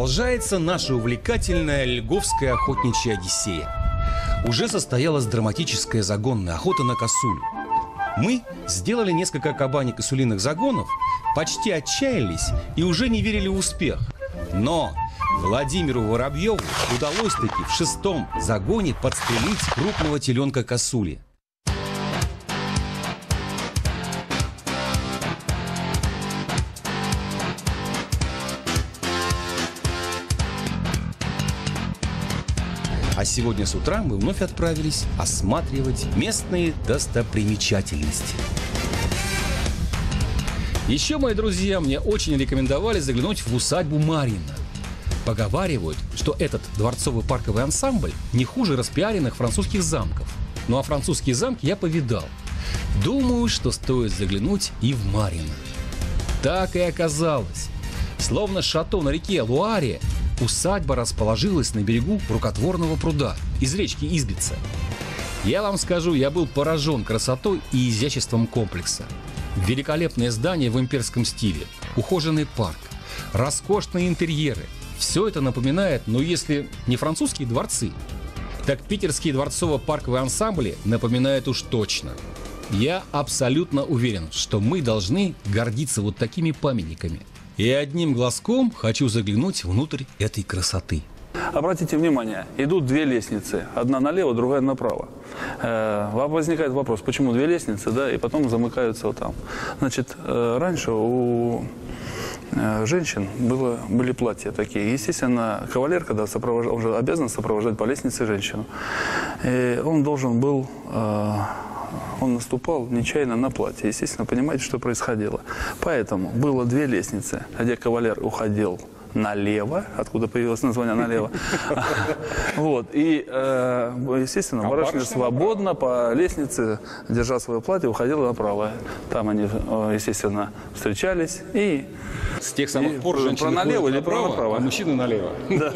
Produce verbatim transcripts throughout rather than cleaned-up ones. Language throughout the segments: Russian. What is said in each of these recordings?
Продолжается наша увлекательная Льговская охотничья Одиссея. Уже состоялась драматическая загонная охота на косулю. Мы сделали несколько кабаник и сулиных загонов, почти отчаялись и уже не верили в успех. Но Владимиру Воробьеву удалось-таки в шестом загоне подстрелить крупного теленка косули. А сегодня с утра мы вновь отправились осматривать местные достопримечательности. Еще, мои друзья, мне очень рекомендовали заглянуть в усадьбу Марьина. Поговаривают, что этот дворцовый парковый ансамбль не хуже распиаренных французских замков. Ну а французские замки я повидал. Думаю, что стоит заглянуть и в Марьино. Так и оказалось. Словно шато на реке Луаре, усадьба расположилась на берегу рукотворного пруда из речки Избица. Я вам скажу, я был поражен красотой и изяществом комплекса. Великолепное здание в имперском стиле, ухоженный парк, роскошные интерьеры. Все это напоминает, ну если не французские дворцы, так питерские дворцово-парковые ансамбли напоминают уж точно. Я абсолютно уверен, что мы должны гордиться вот такими памятниками. И одним глазком хочу заглянуть внутрь этой красоты. Обратите внимание, идут две лестницы. Одна налево, другая направо. Э, возникает вопрос, почему две лестницы, да, и потом замыкаются вот там. Значит, э, раньше у э, женщин было, были платья такие. Естественно, кавалер, когда сопровождал, он же обязан сопровождать по лестнице женщину. И он должен был... Э, Он наступал нечаянно на платье. Естественно, понимаете, что происходило. Поэтому было две лестницы, где кавалер уходил налево, откуда появилось название налево. Вот. И, естественно, барышня свободно по лестнице, держа свое платье, уходила направо. Там они, естественно, встречались. И с тех самых пор женщины налево или направо, направо, а мужчины налево. Да.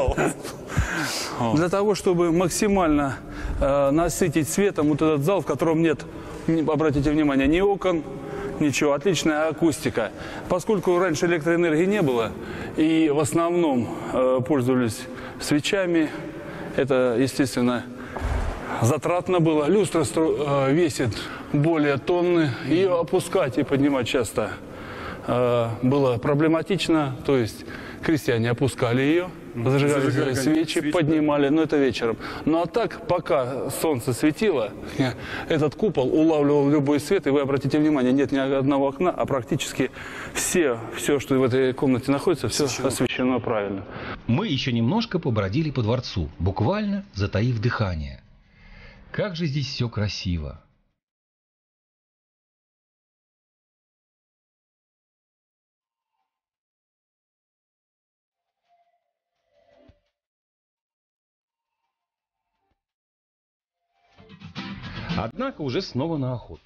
Для того, чтобы максимально э, насытить светом вот этот зал, в котором нет, обратите внимание, ни окон, ничего, отличная акустика. Поскольку раньше электроэнергии не было, и в основном э, пользовались свечами, это, естественно, затратно было. Люстра э, весит более тонны, ее опускать и поднимать часто э, было проблематично, то есть крестьяне опускали ее, зажигали, зажигали свечи, свечи, поднимали, но это вечером. Ну а так, пока солнце светило, этот купол улавливал любой свет, и вы обратите внимание, нет ни одного окна, а практически все, все, что в этой комнате находится, все освещено, освещено правильно. Мы еще немножко побродили по дворцу, буквально затаив дыхание. Как же здесь все красиво! Однако уже снова на охоту.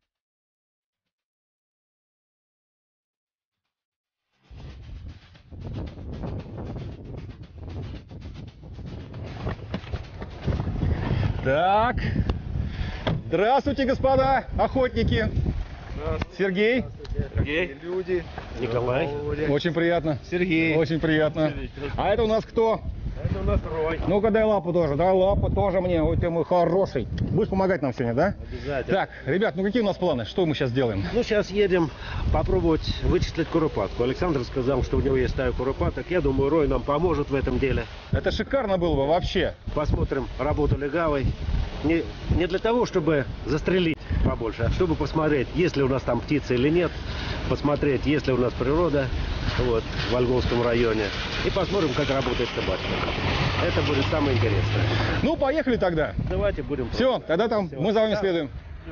Так, здравствуйте, господа охотники. Здравствуйте. Сергей. Здравствуйте. Сергей. Люди. Николай. Очень приятно. Сергей. Очень приятно. А это у нас кто? Это у нас Рой. Ну-ка, дай лапу тоже, дай лапу тоже мне, ой, ты мой хороший. Будешь помогать нам сегодня, да? Обязательно. Так, ребят, ну какие у нас планы? Что мы сейчас делаем? Ну, сейчас едем попробовать вычислить куропатку. Александр сказал, что у него есть стая куропаток. Я думаю, Рой нам поможет в этом деле. Это шикарно было бы вообще. Посмотрим работу легавой. Не, не для того, чтобы застрелить побольше, а чтобы посмотреть, есть ли у нас там птицы или нет. Посмотреть, есть ли у нас природа вот, в Ольговском районе. И посмотрим, как работает собачка. Это будет самое интересное. Ну, поехали тогда. Давайте будем. Все, тогда там Все. мы за вами да. следуем.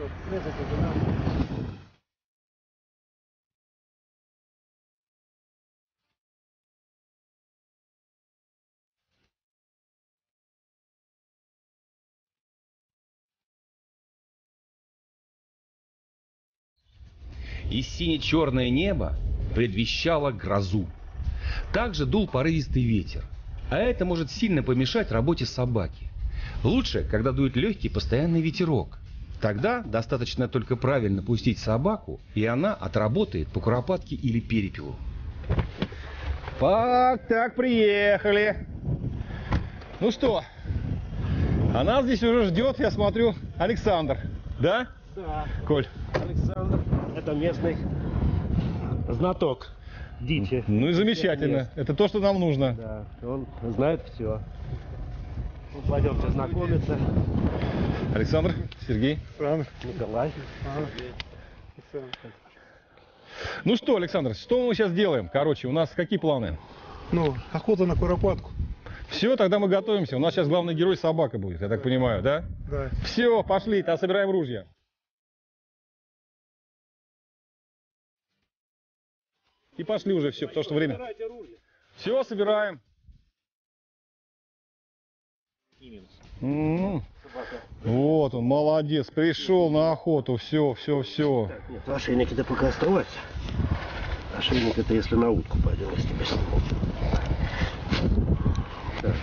И сине-черное небо предвещало грозу. Также дул порывистый ветер. А это может сильно помешать работе собаки. Лучше, когда дует легкий постоянный ветерок. Тогда достаточно только правильно пустить собаку, и она отработает по куропатке или перепелу. Так, так, приехали. Ну что, а нас здесь уже ждет, я смотрю, Александр. Да? Да. Коль? Александр, это местный знаток дичи. Ну и замечательно. Это то, что нам нужно. Да, он знает все. Ну, пойдемте знакомиться. Александр, Сергей. Николай. Ну что, Александр, что мы сейчас делаем? Короче, у нас какие планы? Ну, охота на куропатку. Все, тогда мы готовимся. У нас сейчас главный герой собака будет, я так понимаю, да? Да. Все, пошли, тогда собираем ружья. И пошли уже, все, потому что время. Все, собираем. М-м-м. Вот он, молодец, пришел на охоту, все, все, все. Нет, ошейники-то пока оставайся. Ошейник это если на утку пойдем, я тебя сниму. Так.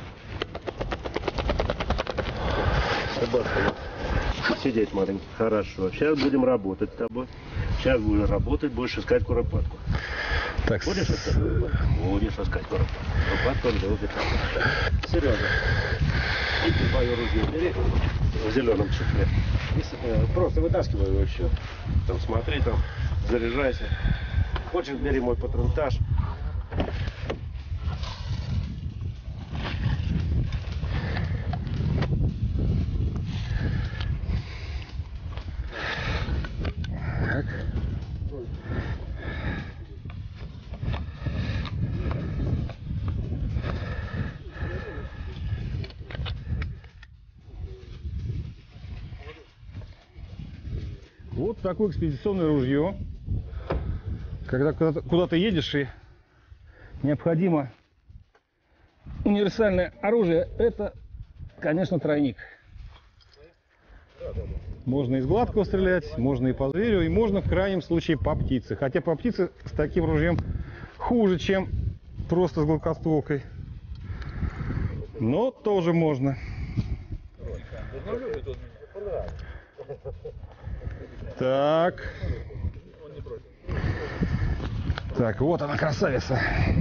Собака. Сидеть маленький. Хорошо. Сейчас будем работать с тобой. Сейчас будем работать, будешь искать куропатку. Так, Будешь искать куропатку? Будешь искать куропатку. Куропатку он любит. Сережа, иди твое ружье бери в зеленом чехле. И с- э, просто вытаскивай его еще. Там смотри, там заряжайся. Хочешь, бери мой патронтаж. так. Вот такое экспедиционное ружье. Когда куда-то куда-то едешь и необходимо универсальное оружие, это, конечно, тройник. Можно из гладкого стрелять, можно и по зверю, и можно в крайнем случае по птице. Хотя по птице с таким ружьем хуже, чем просто с гладкостволкой. Но тоже можно. Так. Так, вот она, красавица.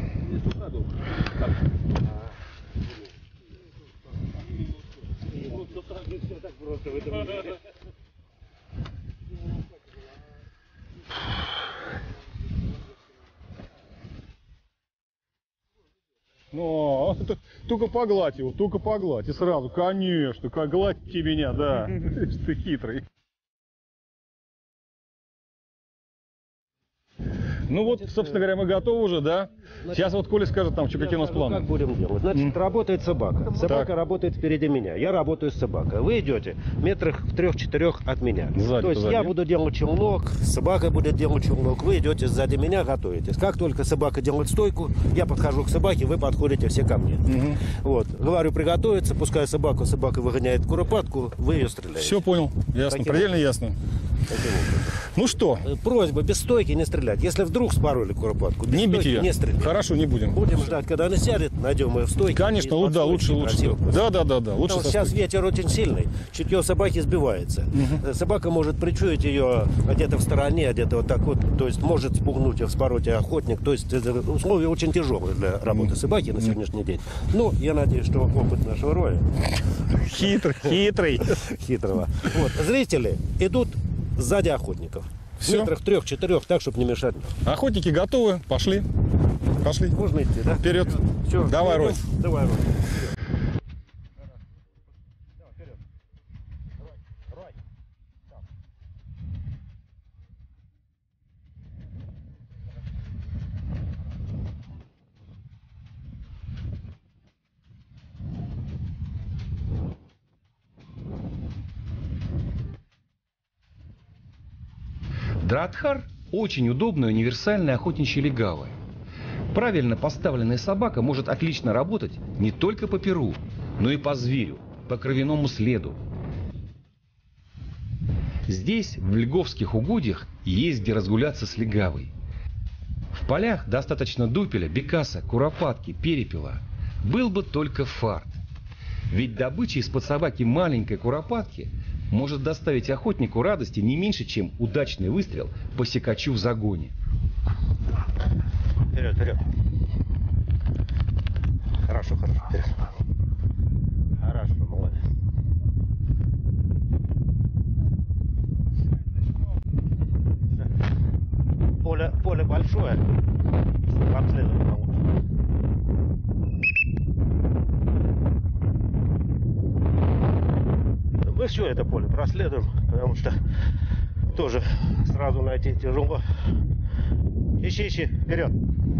Ну, т- только погладь его, только погладь. И сразу, конечно, как гладьте меня, да. Ты хитрый. Ну вот, собственно говоря, мы готовы уже, да? Сейчас вот Коля скажет там, что какие у нас планы. Как будем делать? Значит, работает собака. Собака Так. работает впереди меня. Я работаю с собакой. Вы идете метрах в трех-четырех от меня. Сзади, То есть позади. я буду делать челнок, собака будет делать челнок. Вы идете сзади меня, готовитесь. Как только собака делает стойку, я подхожу к собаке, вы подходите все ко мне. Вот. Говорю, приготовиться, пускай собаку, собака выгоняет куропатку, вы ее стреляете. Все понял, ясно, Таким предельно ясно. Таким образом. Ну что, Э, Просьба без стойки не стрелять. Если вдруг спороли куропатку, без не бить стойки ее. не стрелять. Хорошо, не будем. Будем ждать, когда она сядет, найдем ее в стойке. Конечно, и лу- да, под лучше, стойкой лучше. красиво Да, да, да, да, лучше Потому со что сейчас стойки. ветер очень сильный, чутье собаки сбивается. Э, Собака может причуять ее где-то в стороне, где-то вот так вот, то есть может спугнуть ее, вспороть ее охотник. То есть это условия очень тяжелые для работы собаки на сегодняшний день. Ну, я надеюсь, что опыт нашего роя, Хитрый, хитрый. хитрого. Вот, зрители идут сзади охотников. В Всё. метрах трех-четырех, так, чтобы не мешать. Охотники готовы, пошли. Пошли. Можно идти, да? Вперед. Всё, Давай, идем. Рой. Давай, Рой. Дратхар – очень удобная универсальная охотничья легавая. Правильно поставленная собака может отлично работать не только по перу, но и по зверю, по кровяному следу. Здесь, в льговских угодьях, есть где разгуляться с легавой. В полях достаточно дупеля, бекаса, куропатки, перепела. Был бы только фарт. Ведь добыча из-под собаки маленькой куропатки может доставить охотнику радости не меньше, чем удачный выстрел по секачу в загоне. Вперед, вперед. Хорошо, хорошо. Вперед. Хорошо, молодец. Поле, поле большое. Обследовать получше. Мы все это поле проследуем, потому что тоже сразу найти тяжело. Ищи, ищи, вперед.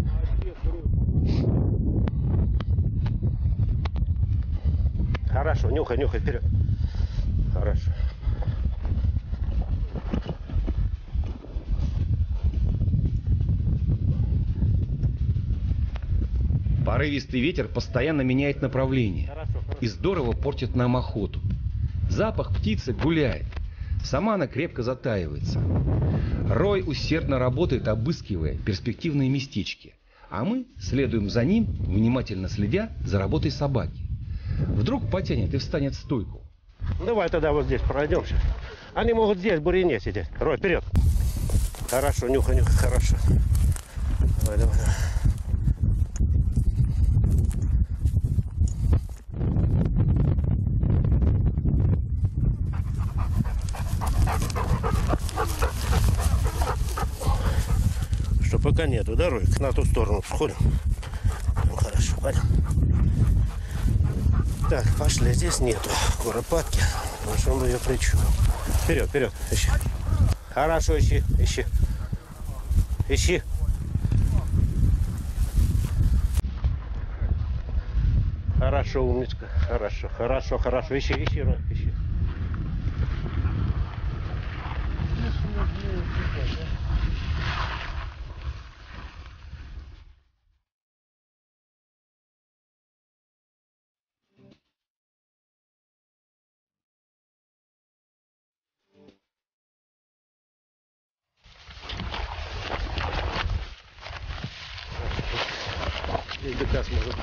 Хорошо, нюхай, нюхай, вперед. Хорошо. Порывистый ветер постоянно меняет направление Хорошо, хорошо. и здорово портит нам охоту. Запах птицы гуляет, сама она крепко затаивается. Рой усердно работает, обыскивая перспективные местечки, а мы следуем за ним, внимательно следя за работой собаки. Вдруг потянет и встанет в стойку. Давай тогда вот здесь пройдемся. Они могут здесь в бурине сидеть. Рой, вперед. Хорошо, нюхай, нюхай, хорошо. Давай, давай, давай. Что пока нету, да, Рой? На ту сторону сходим. Ну, хорошо, пойдем. Так, пошли, здесь нету куропатки. Нашел бы ее причу. Вперед, вперед, ищи. Хорошо, ищи, ищи. Ищи. Хорошо, умничка. Хорошо, хорошо, хорошо. Ищи, ищи, Рой, ищи. Здесь бекас может.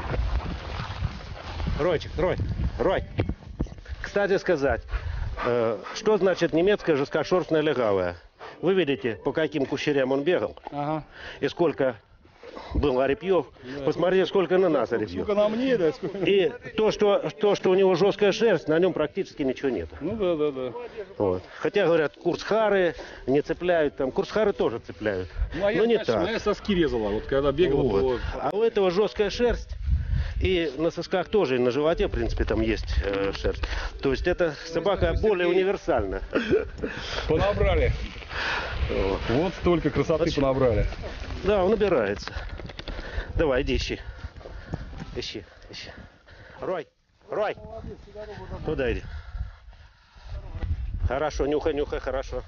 Ройчик, Рой, Рой. Кстати сказать, э, что значит немецкая жесткошерстная легавая? Вы видите, по каким кущерям он бегал? Ага. И сколько было орепьев. Да. Посмотрите, сколько на нас орепьев. Сколько на мне, да? Сколько... И то что, то, что у него жесткая шерсть, на нем практически ничего нет. Ну да, да, да. Вот. Хотя, говорят, курсхары не цепляют, там курсхары тоже цепляют. Ну, а я, но не значит, так. моя соски резала, вот когда бегала. Вот. Вот. А у этого жесткая шерсть. И на сосках тоже, и на животе, в принципе, там есть э, шерсть. То есть эта собака более универсальна. Понабрали. Вот. Вот столько красоты Вот. понабрали. Да, он набирается. Давай, иди, ищи. Ищи, ищи. Рой, Рой. Туда иди. Хорошо, нюхай, нюхай, хорошо.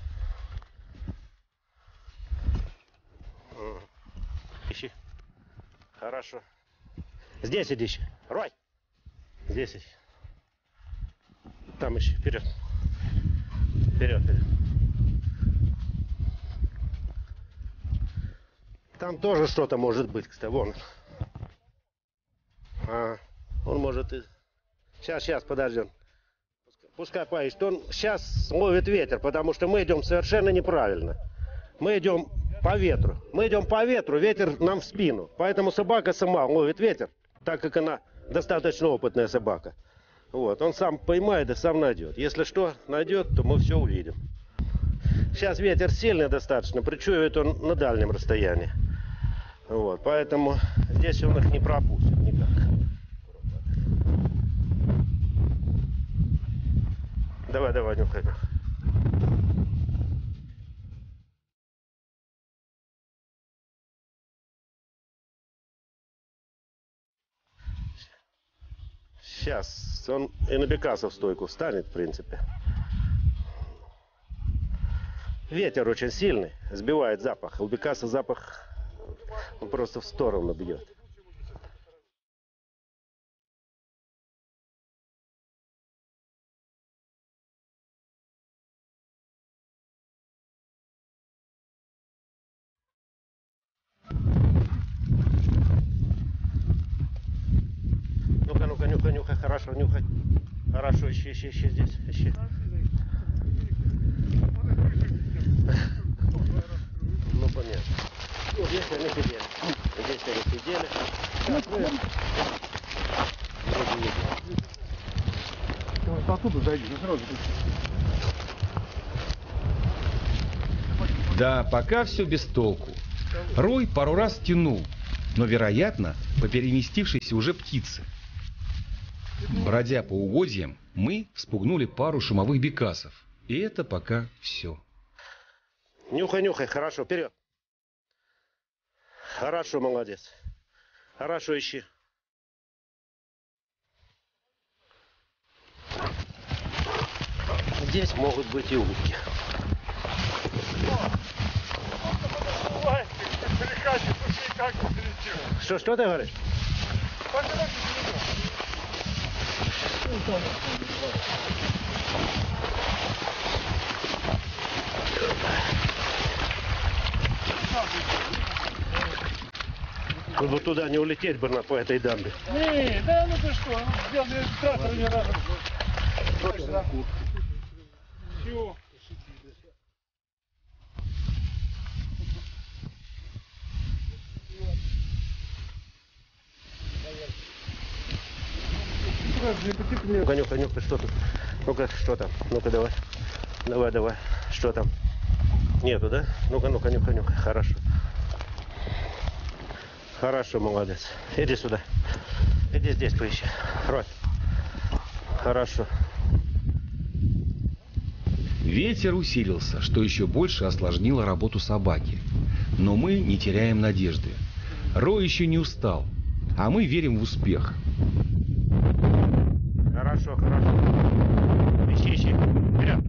Ищи. Хорошо. Здесь иди, ищи. Рой. Здесь ищи. Там ищи. Вперед. Вперед, вперед. Там тоже что-то может быть, кстати, вон. А, он может и... Сейчас, сейчас, подождем. Пускай поищет. Он сейчас ловит ветер, потому что мы идем совершенно неправильно. Мы идем по ветру. Мы идем по ветру, ветер нам в спину. Поэтому собака сама ловит ветер, так как она достаточно опытная собака. Вот, он сам поймает и сам найдет. Если что найдет, то мы все увидим. Сейчас ветер сильный достаточно, причует он на дальнем расстоянии. Вот, поэтому здесь он их не пропустит никак. Давай, давай, нюхай. Сейчас он и на бекаса в стойку встанет, в принципе. Ветер очень сильный, сбивает запах. У бекаса запах, он просто в сторону бьет. Ну-ка, ну-ка, нюхай, нюхай, хорошо, нюхай. Хорошо, ищи, ищи, ищи здесь, ищи. Ну, понятно. Вот здесь они сидели. Здесь они сидели. Сейчас мы Вот оттуда зайди, ну сразу. Да, пока все без толку. Рой пару раз тянул, но, вероятно, по переместившейся уже птице. Бродя по угодьям, мы вспугнули пару шумовых бекасов. И это пока все. Нюхай, нюхай, хорошо, вперед. Хорошо, молодец. Хорошо, ищи. Здесь могут быть и утки. Что, что ты говоришь? Тут бы туда не улететь бы на по этой дамбе. Не, да ну ты что, сделали трактор не раз. Все. Ну-ка, нюхай, нюхай, что тут? Ну-ка, что там? Ну-ка, давай. Давай, давай. Что там? Нету, да? Ну-ка, ну-ка, нюхай, нюхай. Хорошо. Хорошо, молодец. Иди сюда. Иди здесь поищи. Рой. Хорошо. Ветер усилился, что еще больше осложнило работу собаки. Но мы не теряем надежды. Рой еще не устал, а мы верим в успех. Хорошо, хорошо. Ищи, ищи. Вперед.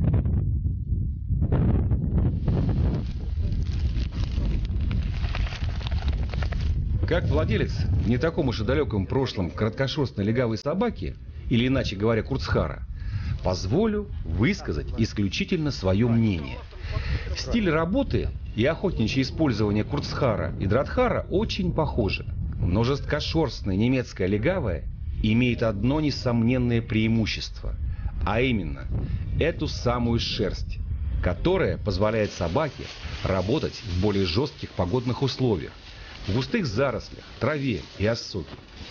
Как владелец в не таком уж и далеком прошлом краткошерстной легавой собаки, или иначе говоря, курцхара, позволю высказать исключительно свое мнение. Стиль работы и охотничье использование курцхара и дратхара очень похожи. Но жесткошерстная немецкая легавая имеет одно несомненное преимущество, а именно эту самую шерсть, которая позволяет собаке работать в более жестких погодных условиях, в густых зарослях, траве и осоке.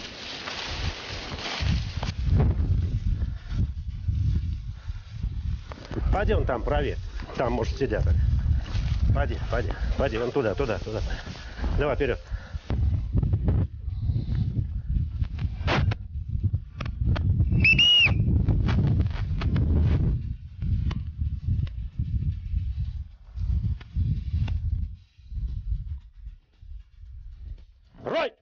Пойдем там проверь. Там, может, сидят. Пойди, пойди, пойди, вон туда, туда, туда. Давай, вперед. Рой!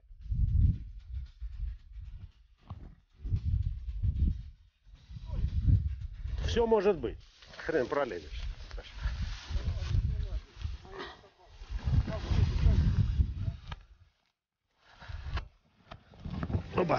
Все может быть. Хрен пролезешь. Опа.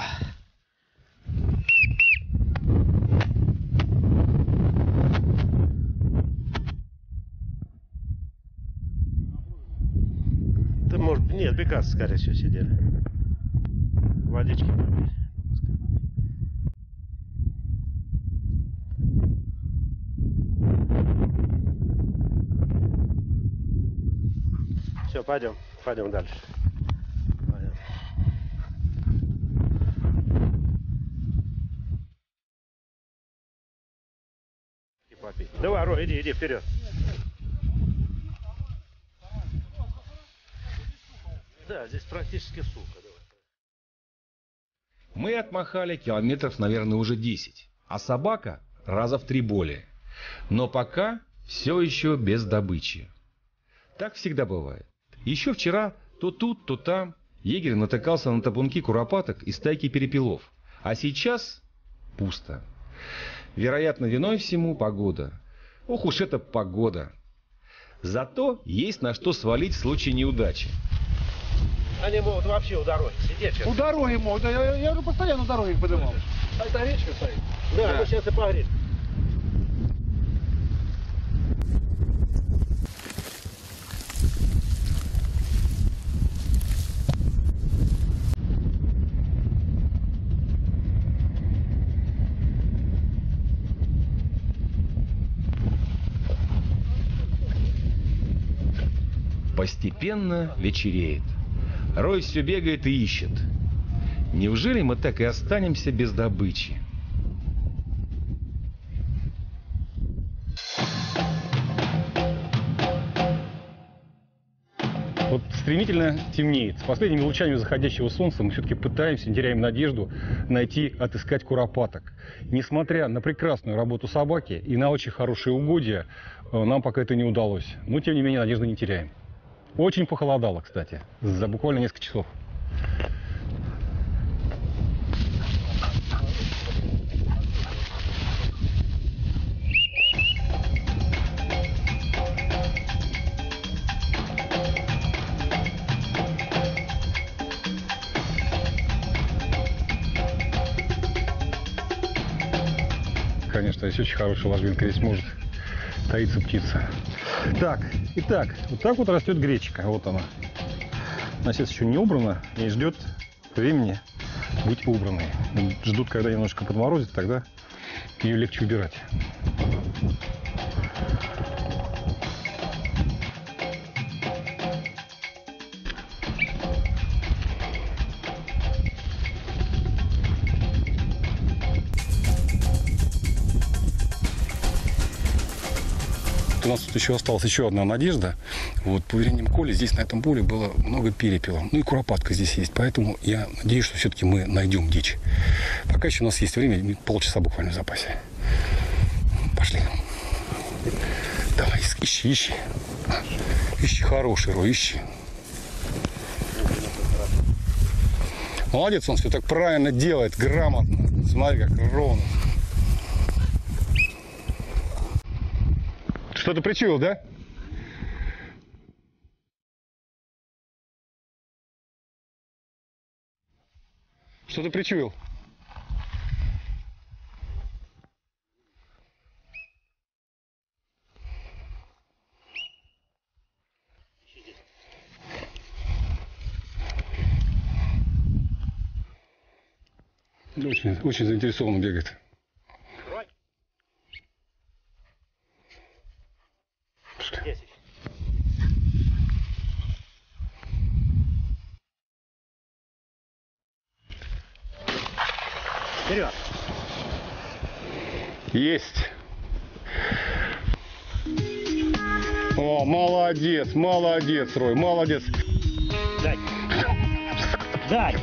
Да может, нет, бекасы, скорее всего, сидели. Водички попили. Все, пойдем, пойдем дальше. Пойдем. И попить. Давай, Рой, иди, иди вперед. Да, здесь практически сухо. Давай. Мы отмахали километров, наверное, уже десять, а собака раза в три более. Но пока все еще без добычи. Так всегда бывает. Еще вчера то тут, то там егерь натыкался на табунки куропаток и стайки перепелов. А сейчас пусто. Вероятно, виной всему погода. Ох уж эта погода. Зато есть на что свалить в случае неудачи. Они могут вообще у дороги сидеть. Сейчас. У дороги могут, да, я, я же постоянно у дороги их поднимал. А это речка стоит? Да, да. Мы сейчас и погребем. Постепенно вечереет. Рой все бегает и ищет. Неужели мы так и останемся без добычи? Вот стремительно темнеет. С последними лучами заходящего солнца мы все-таки пытаемся, не теряем надежду, найти, отыскать куропаток. Несмотря на прекрасную работу собаки и на очень хорошие угодья, нам пока это не удалось. Но, тем не менее, надежды не теряем. Очень похолодало, кстати, за буквально несколько часов. Конечно, здесь очень хорошая ложбинка, здесь может таиться птица. Так, итак, вот так вот растет гречка, вот она. Она сейчас еще не убрана и ждет времени быть убранной. Ждут, когда немножко подморозит, тогда ее легче убирать. У нас тут еще осталась еще одна надежда. Вот, по уверениям Коли, здесь на этом поле было много перепела. Ну и куропатка здесь есть. Поэтому я надеюсь, что все-таки мы найдем дичь. Пока еще у нас есть время, полчаса буквально в запасе. Пошли. Давай, ищи, ищи. Ищи хороший рой, ищи. Молодец, он все так правильно делает, грамотно. Смотри, как ровно. Что-то причуял, да? Что-то причуял. Очень, очень заинтересованно бегает. десять. Вперед. Есть. О, молодец, молодец, Рой, молодец. Дай. Дай.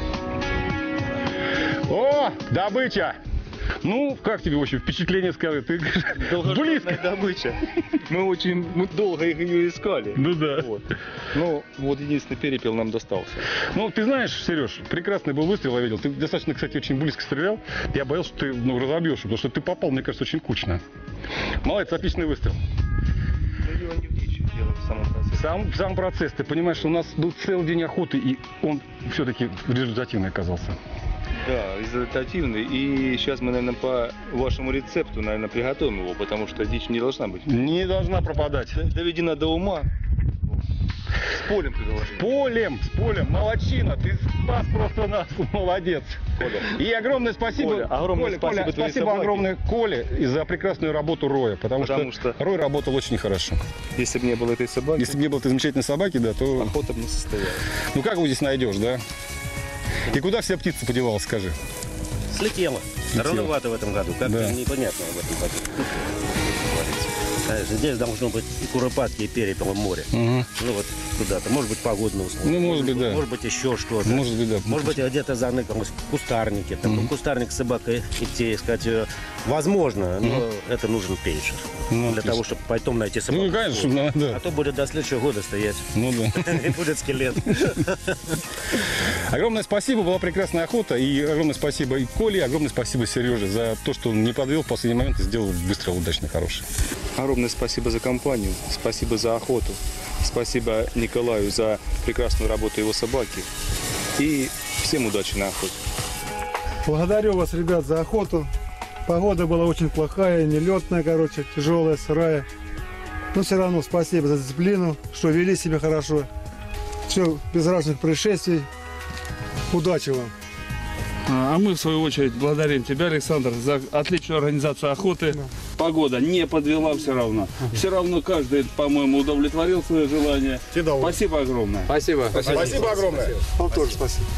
О, добыча. Ну, как тебе вообще впечатление, скажи? Ты близко. Добыча. Мы очень мы долго ее искали. Ну да. Вот. Ну, вот единственный перепел нам достался. Ну, ты знаешь, Сереж, прекрасный был выстрел, я видел. Ты достаточно, кстати, очень близко стрелял. Я боялся, что ты ну, разобьешь, потому что ты попал, мне кажется, очень кучно. Молодец, отличный выстрел. Но дело не в дичи, дело в самом процессе. Сам, сам процесс, ты понимаешь, что у нас был целый день охоты, и он все-таки результативный оказался. Да, результативный. И сейчас мы, наверное, по вашему рецепту, наверное, приготовим его, потому что дичь не должна быть. Не должна пропадать. Доведена до ума. С полем ты должен. С полем, с полем, молодчина, ты спас просто нас, молодец. Коля. И огромное спасибо, Коля, огромное Коля, спасибо Коля, твоей спасибо собаке. огромное Коле и за прекрасную работу Роя, потому, Потому что, что- Рой работал очень хорошо. Если бы не было этой собаки, Если бы не было этой замечательной собаки, да, то... охота бы не состоялась. Ну как его здесь найдешь, да? И куда вся птица подевалась, скажи? Слетела. Слетела. Рановато в этом году. Как-то Да. непонятно в этом году. Конечно, здесь должно быть и куропатки, и перепел в море. Угу. Ну вот куда-то. Может быть, погодные условия. Ну, может быть, да. Может быть, еще что-то. Может быть, да. Может быть, где-то заныкалось в кустарнике. Там, ну, кустарник с собакой идти искать ее возможно, но это нужен пейджер. Ну, для отлично. того, чтобы потом найти собаку. Ну, конечно, да, да. А то будет до следующего года стоять. Ну да. И будет скелет. Огромное спасибо, была прекрасная охота. И огромное спасибо и Коле, огромное спасибо Сереже за то, что он не подвел в последний момент и сделал выстрел удачно хороший. Огромное спасибо за компанию, спасибо за охоту, спасибо Николаю за прекрасную работу его собаки. И всем удачи на охоте. Благодарю вас, ребят, за охоту. Погода была очень плохая, нелетная, короче, тяжелая, сырая. Но все равно спасибо за дисциплину, что вели себя хорошо. Все без разных происшествий. Удачи вам. А мы, в свою очередь, благодарим тебя, Александр, за отличную организацию охоты. Погода не подвела все равно. Все равно каждый, по-моему, удовлетворил свое желание. Спасибо огромное. Спасибо. Спасибо огромное. Вам тоже спасибо.